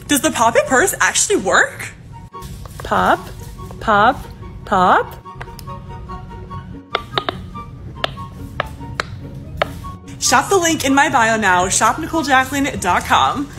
Does the Pop It purse actually work? Pop, pop, pop. Shop the link in my bio now, shopnicholejacklyneyt.com.